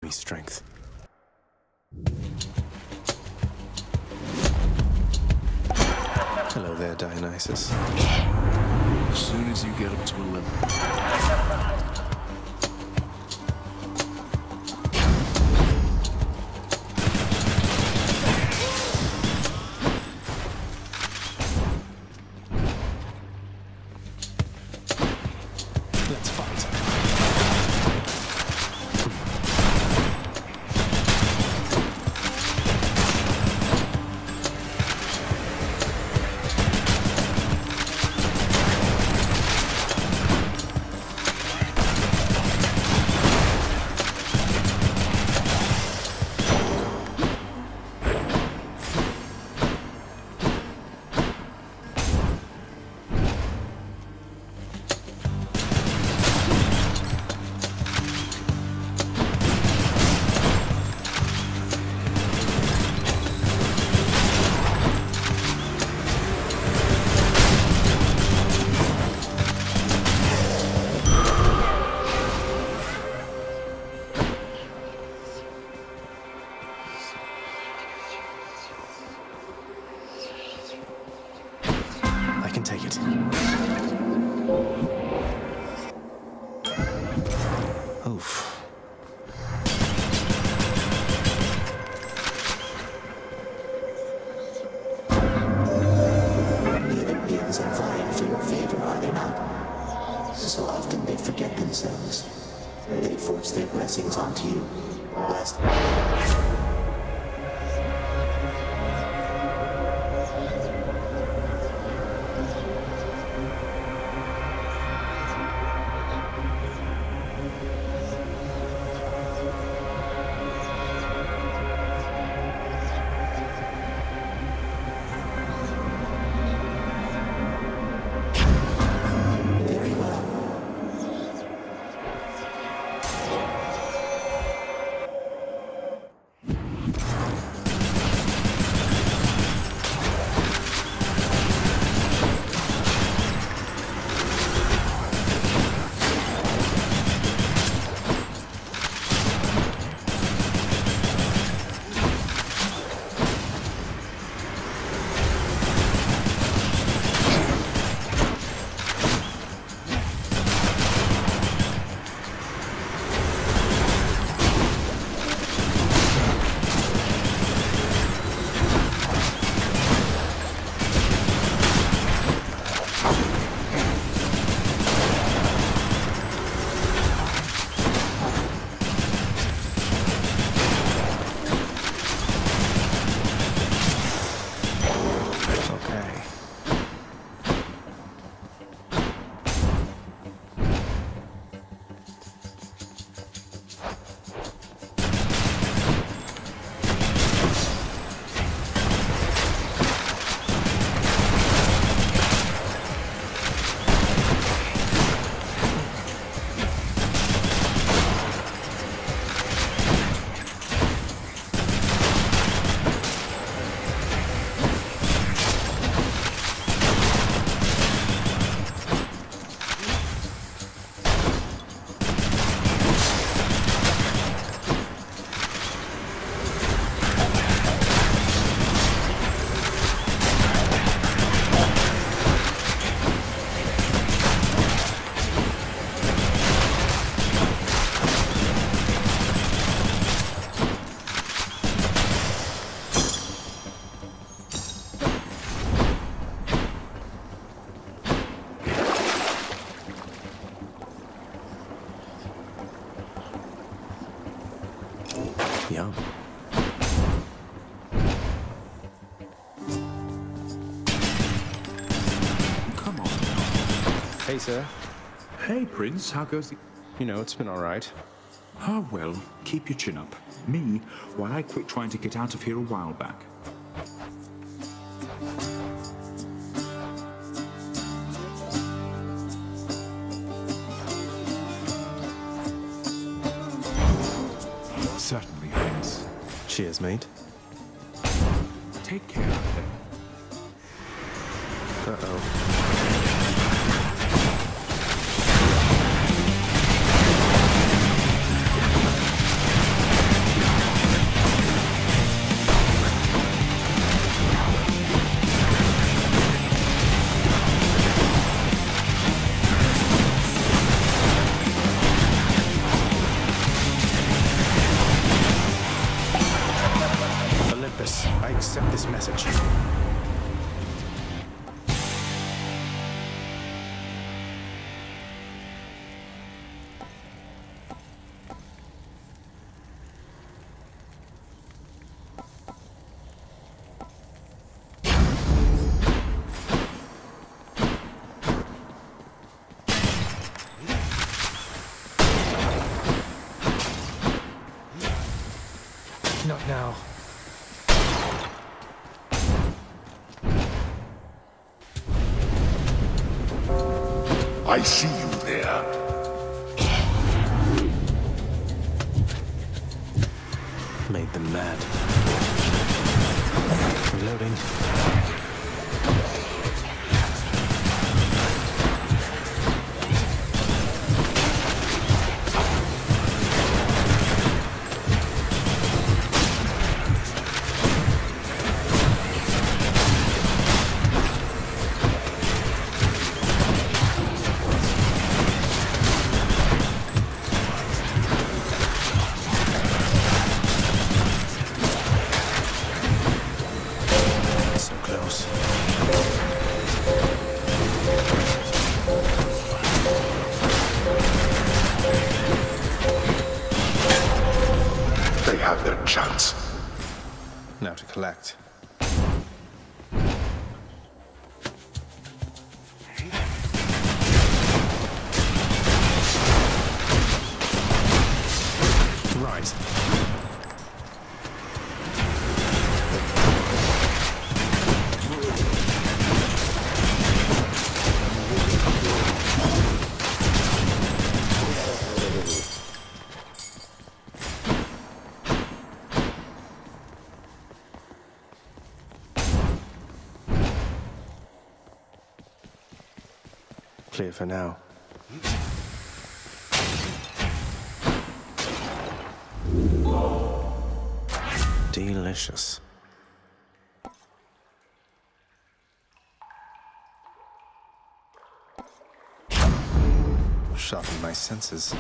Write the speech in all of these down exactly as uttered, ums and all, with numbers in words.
me strength. Hello there, Dionysus. As soon as you get up to eleven. Let's fight. I can take it. Oof. Human beings are vying for your favor, are they not? So often they forget themselves. They force their blessings onto you. Blessed. Very well. Okay. Yum. Come on. Hey, sir. Hey, Prince, how goes the... You know, it's been all right. Ah, well, keep your chin up. Me, why, I quit trying to get out of here a while back. Certainly, Prince. Cheers, mate. Take care out there. Uh-oh. message. Not now. I see you there. Made them mad. Reloading. So close. They have their chance. Now to collect. Right. Clear for now. Delicious. Sharpen my senses.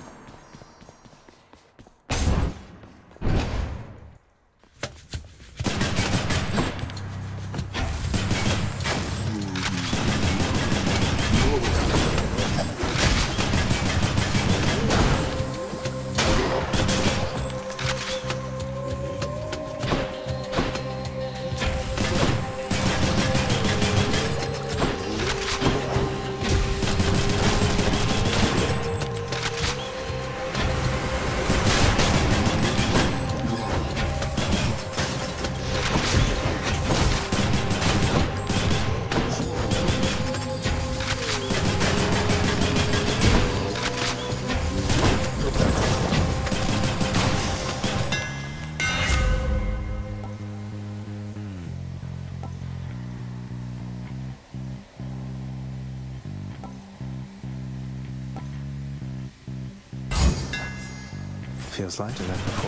Feels lighter than before.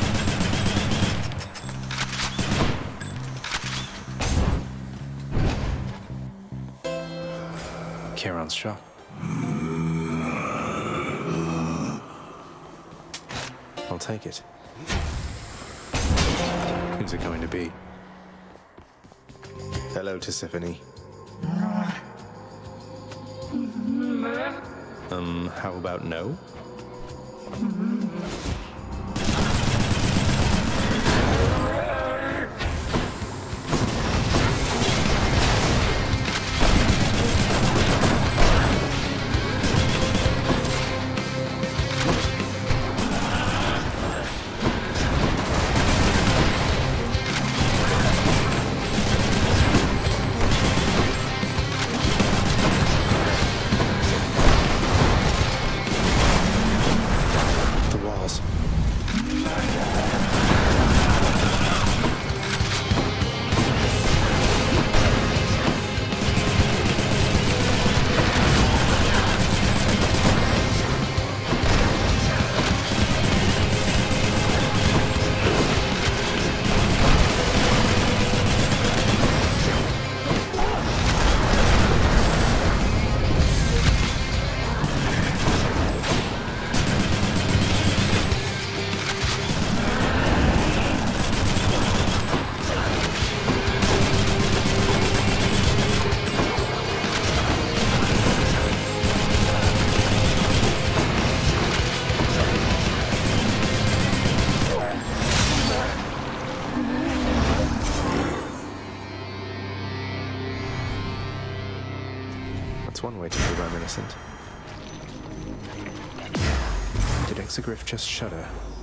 Kieran's shop. I'll take it. Who's it going to be? Hello, Tisiphone. Um, how about no? The walls. That's one way to prove I'm innocent. Did Exegriff just shudder?